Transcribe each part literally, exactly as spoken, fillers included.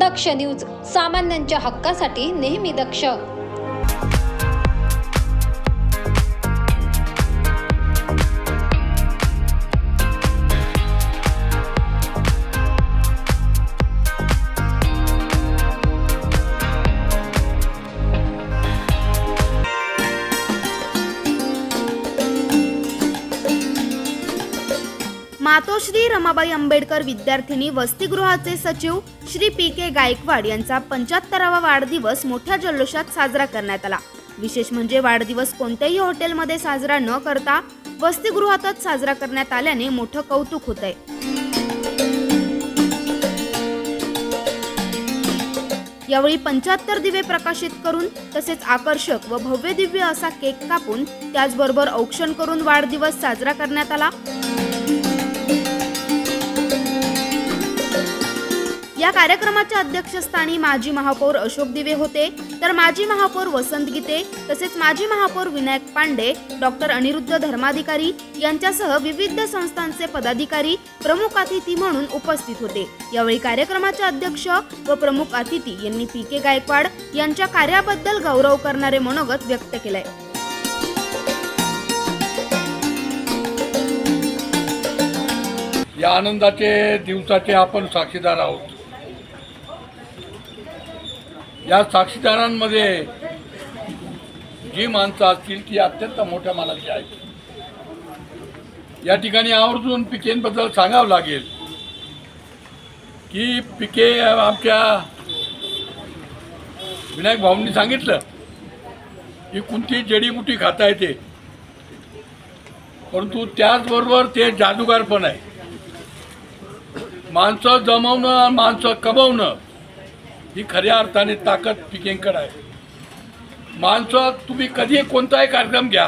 दक्ष news, सामान्यांच्या हक्कासाठी नेहमी दक्ष। मातोश्री रमाबाई आंबेडकर विद्यार्थिनी वसतिगृहाचे सचिव श्री पी के गायकवाड यांचा पंच्याहत्तरावा वाढदिवस मोठ्या जल्लोषात साजरा करण्यात आला। विशेष म्हणजे वाढदिवस कोणत्याही हॉटेलमध्ये साजरा न करता वसतिगृहातच साजरा करण्यात आल्याने मोठं कौतुक होतंय। यावेळी पंच्याहत्तर दिवे प्रकाशित करून तसेच आकर्षक व भव्य दिव्य असा केक कापून त्याचबरोबर औक्षण करून वाढदिवस साजरा करण्यात आला। या कार्यक्रमाच्या अध्यक्षस्थानी माजी महापौर अशोक दिवे होते, तर माजी महापौर वसंत गीते तसेच माजी महापौर विनायक पांडे, डॉक्टर अनिरुद्ध धर्माधिकारी यांच्यासह विविध संस्थांचे पदाधिकारी प्रमुख अतिथी म्हणून उपस्थित होते। यावेळी कार्यक्रमाचे अध्यक्ष व प्रमुख अतिथी यांनी पी के गायकवाड यांच्या कार्याबद्दल गौरव करणारे मनोगत व्यक्त केले। या आनंदाचे दिवसाचे आपण साक्षीदार आहोत। या साक्षीदारांमध्ये जी माणसं असतील ती अत्यंत मोठ्या मानाची आहेत। या ठिकाणी आवर्जून पिकेंबद्दल सांगावं लागेल की पिके आमच्या विनायक भाऊंनी सांगितलं की कोणती जडीबुटी खाता येते, परंतु त्याचबरोबर ते जादूगार पण आहे। माणसं जमवणं, माणसं कमवणं ही खऱ्या अर्थाने ताकद पिकेंकडे आहे। माणसं तुम्ही कधी कोणताही कार्यक्रम घ्या,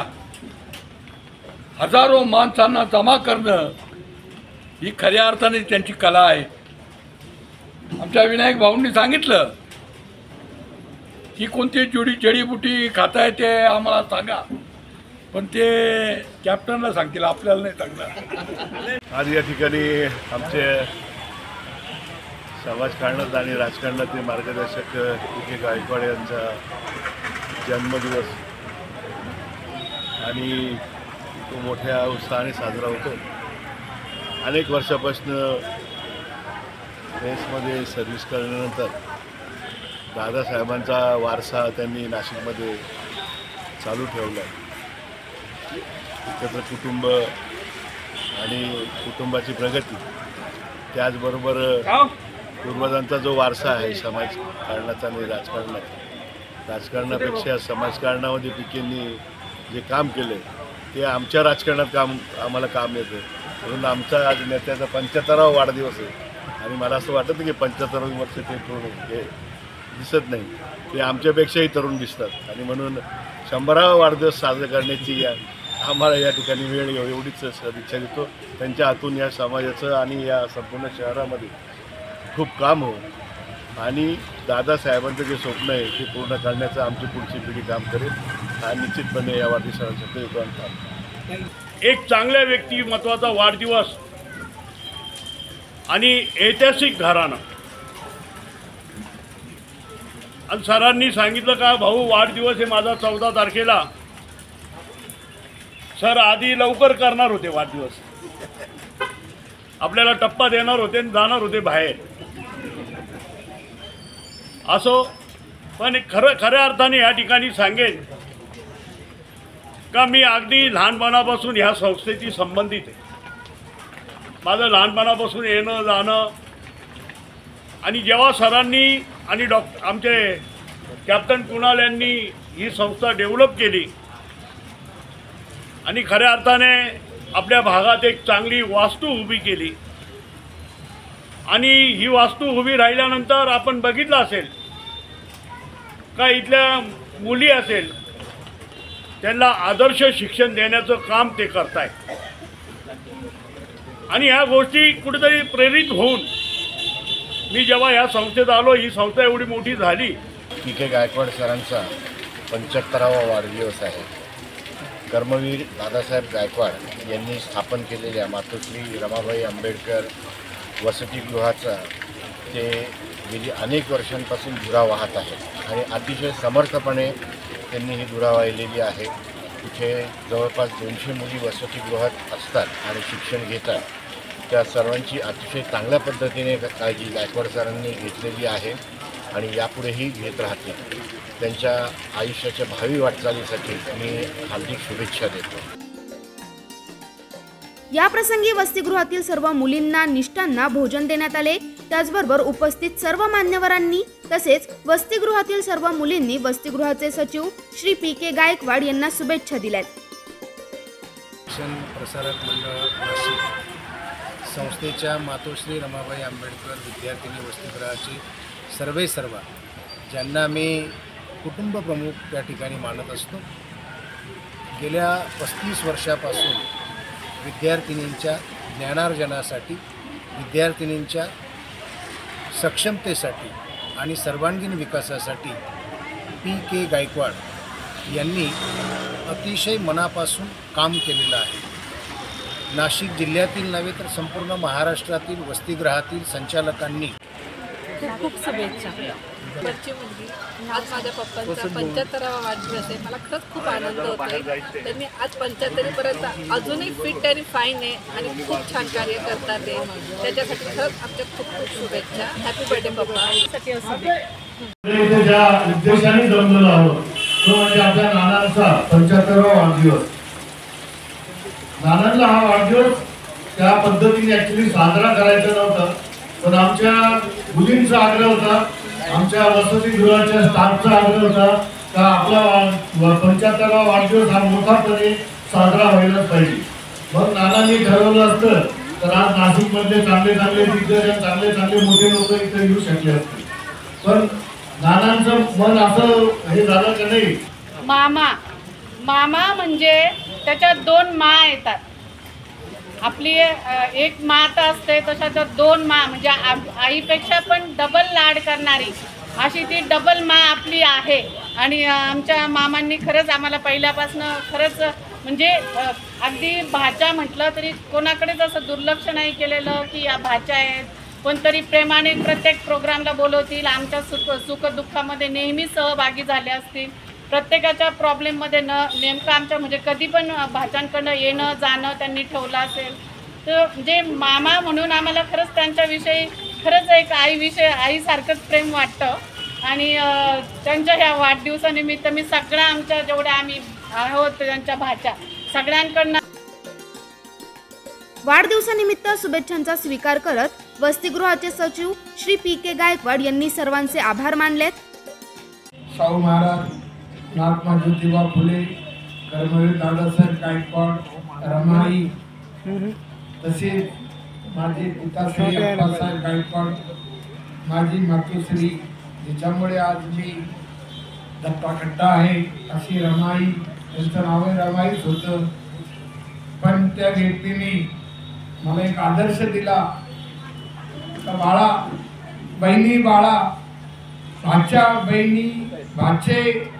हजारो माणसांना जमा करणं ही खऱ्या अर्थाने त्यांची कला आहे। आमच्या विनायक भाऊंनी सांगितलं की कोणती जोडी जडीबुटी खाता येते आम्हाला सांगा, पण ते कॅप्टनला सांगतील, आपल्याला नाही सांगणार। आज या ठिकाणी आमचे समाजकारणात आणि राजकारणातील मार्गदर्शक पी के गायकवाड यांचा जन्मदिवस आणि तो मोठ्या उत्साहाने साजरा होतो। अनेक वर्षापासून रेसमध्ये सर्व्हिस करण्यानंतर दादासाहेबांचा वारसा त्यांनी नाशिकमध्ये चालू ठेवला आहे। एकत्र कुटुंब आणि कुटुंबाची प्रगती, त्याचबरोबर पूर्वजांचा जो वारसा आहे समाजकारणाचा आणि राजकारणाचा, राजकारणापेक्षा समाजकारणामध्ये पिकेंनी जे काम केले ते आमच्या राजकारणात काम आम्हाला काम येतं। म्हणून आमचा आज नेत्याचा पंच्याहत्तरावा वाढदिवस आहे आणि मला असं वाटतं की पंच्याहत्तरावी वर्ष ते तरुण हे दिसत नाही, ते आमच्यापेक्षाही तरुण दिसतात आणि म्हणून शंभरावा वाढदिवस साजरा करण्याची या आम्हाला या ठिकाणी वेळ एवढीच सदिच्छा देतो। त्यांच्या हातून या समाजाचं आणि या संपूर्ण शहरामध्ये खूप काम हो आणि दादासाहेबांचं जे स्वप्न आहे ते पूर्ण करण्याचं आमची पुढची पिढी काम करेल आणि निश्चितपणे या वाढदिवसासाठी योगदान काम। एक चांगल्या व्यक्तिमत्वाचा वाढदिवस आणि ऐतिहासिक घराणं, आणि सरांनी सांगितलं का भाऊ वाढदिवस आहे माझा चौदा तारखेला, सर आधी लवकर करणार होते वाढदिवस, आपल्याला टप्पा देणार होते आणि जाणार होते बाहेर असो, पण खरं खऱ्या अर्थाने या ठिकाणी सांगेन का मी अगदी लहानपणापासून ह्या संस्थेशी संबंधित आहे। माझं लहानपणापासून येणं जाणं, आणि जेव्हा सरांनी आणि डॉक्टर आमचे कॅप्टन कुणाल यांनी ही संस्था डेव्हलप केली आणि खऱ्या अर्थाने आपल्या भागात एक चांगली वास्तू उभी केली, आणि ही वास्तू उभी राहिल्यानंतर आपण बघितलं असेल का इथल्या मुली असेल त्यांना आदर्श शिक्षण देण्याचं काम ते करतायत, आणि ह्या गोष्टी कुठेतरी प्रेरित होऊन मी जेव्हा या संस्थेत आलो, ही संस्था एवढी मोठी झाली। पी के गायकवाड सरांचा पंच्याहत्तरावा वाढदिवस आहे। कर्मवीर दादासाहेब गायकवाड यांनी स्थापन केलेल्या मातोश्री रमाबाई आंबेडकर वसतिगृहाचा ते गेली अनेक वर्षांपासून धुरा वाहत आहे आणि अतिशय समर्थपणे त्यांनी ही धुरा वाहिलेली आहे. इथे जवळपास दोनशे मुली वसतिगृहात असतात आणि शिक्षण घेतात. त्या सर्वांची अतिशय चांगल्या पद्धतीने काळजी गायकवाड सरांनी घेतलेली आहे आणि यापुढेही घेत राहतील. त्यांच्या आयुष्याच्या भावी वाटचालीसाठी मी हार्दिक शुभेच्छा देतो. या प्रसंगी वसतिगृहातील सर्व मुलींना निष्ठांना भोजन देण्यात आले. त्याचबरोबर उपस्थित सर्व मान्यवरांनी तसेच वसतिगृहातील सर्व मुलींनी वसतिगृहाचे सचिव श्री पी के गायकवाड यांना शुभेच्छा दिल्यात. शिक्षण प्रसारक मंडळ नाशिक संस्थेच्या मातोश्री रमाबाई आंबेडकर विद्यार्थिनी वसतिगृहाचे सर्वे सर्व ज्यांना मी कुटुंब प्रमुख त्या ठिकाणी मानत असतो. गेल्या पस्तीस वर्षापासून विद्यार्थिनींच्या ज्ञानार्जनासाठी, विद्यार्थिनींच्या सक्षमतेसाठी आणि सर्वांगीण विकासासाठी पी के गायकवाड यांनी अतिशय मनापासून काम केलेलं आहे. नाशिक जिल्ह्यातील नव्हे तर संपूर्ण महाराष्ट्रातील वसतिगृहातील संचालकांनी खूप खूप शुभेच्छा. वरची मुलगी आज माझ्या पप्पांचा पंच्याहत्तरावा वाढदिवस आहे. मला खरंच खूप आनंद होत आहे. त्यांनी आज पंच्याहत्तरीपर्यंत अजूनही फिट आणि फाईन आहे आणि खूप छान कार्य करतात ते. त्याच्यासाठी खरंच आमच्या खूप खूप शुभेच्छा. हॅपी बर्थडे पप्पा. साठी असू दे. ज्या उद्देशाने जमलेलो आहोत तो म्हणजे आपल्या नानांचा पंच्याहत्तरावा वाढदिवस. नानांना हा वाढदिवस त्या पद्धतीने ऍक्च्युली साजरा करायचा नव्हता, पण आमच्या मुलींचा आग्रह होता, आमच्या वसतिगृहाच्या स्टाफचा आग्रह होता का आपला पंच्याहत्तरावा वाढदिवस हा मोठापणे साजरा व्हायलाच पाहिजे. मग नानांनी ठरवलं असतं तर आज नाशिकमधले चांगले चांगले दिग्गज आणि चांगले चांगले मोठे लोक इथे येऊ शकले असते. पण नानांचं मन असं हे झालं की नाही. मामा मामा म्हणजे त्याच्यात दोन मा येतात. आपली एक माता असते तशा तर दोन मा म्हणजे आईपेक्षा पण डबल लाड करणारी अशी ती डबल मा आपली आहे. आणि आमच्या मामांनी खरंच आम्हाला पहिल्यापासून खरंच म्हणजे अगदी भाच्या म्हटलं तरी कोणाकडेच असं दुर्लक्ष नाही केलेलं की या भाच्या आहेत. कोणतरी प्रेमाने प्रत्येक प्रोग्रामला बोलवतील, आमच्या सुख सुखदुःखामध्ये नेहमी सहभागी झाले असतील. प्रत्येकाच्या प्रॉब्लेममध्ये न नेमकं आमच्या म्हणजे कधी पण भाच्यांकडनं येणं जाणं त्यांनी ठेवलं असेल. तर म्हणजे मामा म्हणून आम्हाला खरंच त्यांच्याविषयी खरंच एक आईविषयी आईसारखंच प्रेम वाटतं. आणि त्यांच्या ह्या वाढदिवसानिमित्त मी सगळ्या आमच्या जेवढ्या आम्ही आहोत त्यांच्या भाच्या सगळ्यांकडनं वाढदिवसानिमित्त शुभेच्छांचा स्वीकार करत वसतिगृहाचे सचिव श्री पी के गायकवाड यांनी सर्वांचे आभार मानलेत. शाहू महाराज, महात्मा ज्योतिबा फुले, कर्मवीर दादासाहेब गायकवाड, रमाई, तसेच माझे पिताश्री अप्पासाहेब गायकवाड, माझी मातोश्री जिच्यामुळे आज मी दत्ताखड्डा आहे अशी रमाई, त्यांचं नाव रमाईच होतं. पण त्या व्यक्तीने मला एक आदर्श दिला का बाळा, बहिणी बाळा, भाच्या बहिणी भाचे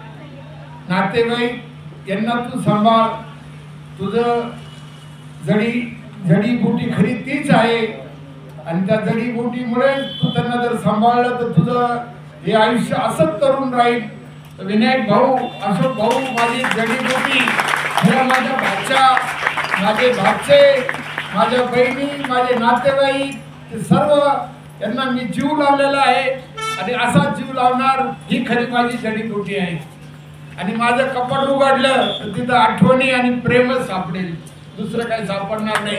नातेवाईक यांना तू सांभाळ. तुझं जडी जडीबुटी खरी तीच आहे आणि त्या जडीबुटीमुळे तू त्यांना जर सांभाळलं तर तुझं हे आयुष्य असंच तरुण राहील. विनायक भाऊ, अशोक भाऊ, माझी जडीबुटी, मला माझ्या भाच्या, माझे भाचे, माझ्या बहिणी, माझे नातेवाईक ते सर्व यांना मी जीव लावलेला आहे आणि असा जीव लावणार ही खरी माझी जडीबुटी आहे. आणि माझं कपाट उघडलं तर तिथं आठवणी आणि प्रेमच सापडेल, दुसरं काही सापडणार नाही.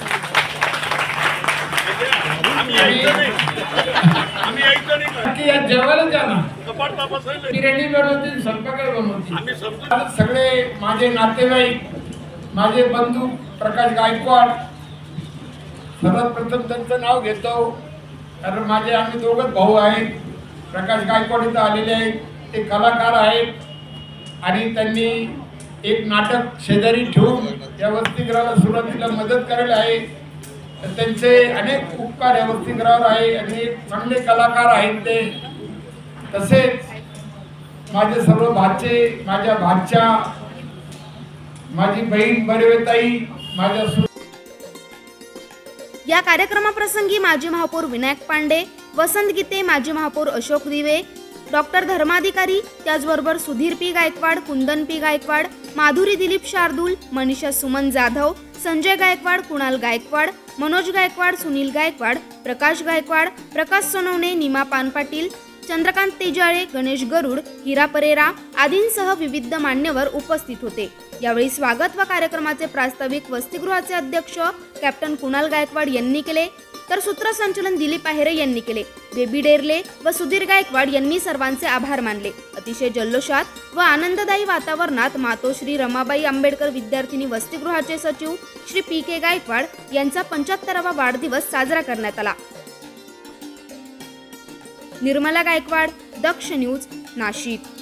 या जेवायला द्या ना, मी रेडीमेड होती, स्वयंपाक बनवती. सगळे माझे नातेवाईक, माझे बंधू प्रकाश गायकवाड, सर्वात प्रथम त्यांचं नाव घेतो कारण माझे आम्ही दोघच भाऊ आहेत. प्रकाश गायकवाड इथं आलेले आहेत, ते कलाकार आहेत आणि त्यांनी एक नाटक शेजारी ठेवून या वसतिगृहाला सुरुवातीला मदत करायला आहे. तर त्यांचे अनेक उपकार या वसतिगृहावर आहे आणि चांगले कलाकार आहेत ते. तसेच माझे सर्व भाचे, माझ्या भाच्या, माझी बहीण बरेवेताई, माझ्या. या कार्यक्रमाप्रसंगी माजी महापौर विनायक पांडे, वसंत गीते, माजी महापौर अशोक दिवे, डॉक्टर धर्माधिकारी, त्याचबरोबर सुधीर पी गायकवाड, कुंदन पी गायकवाड, माधुरी दिलीप शार्दूल, मनीषा सुमन जाधव, संजय गायकवाड, कुणाल गायकवाड, मनोज गायकवाड, सुनील गायकवाड, प्रकाश गायकवाड, प्रकाश सोनवणे, निमा पानपाटील, चंद्रकांत तेजाळे, गणेश गरुड, हिरा परेरा आदींसह विविध मान्यवर उपस्थित होते। यावेळी स्वागत व कार्यक्रमाचे प्रास्ताविक वसतिगृहाचे अध्यक्ष कॅप्टन कुणाल गायकवाड यांनी केले, तर सूत्रसंचालन दिलीप आहेरे यांनी केले। बेबी डेरले व सुधीर गायकवाड यांनी सर्वांचे आभार मानले। अतिशय जल्लोषात व आनंददायी वातावरणात मातोश्री रमाबाई आंबेडकर विद्यार्थिनी वसतिगृहाचे सचिव श्री पी के गायकवाड यांचा पंच्याहत्तरावा वाढदिवस साजरा करण्यात आला। निर्मला गायकवाड, दक्ष न्यूज, नाशिक।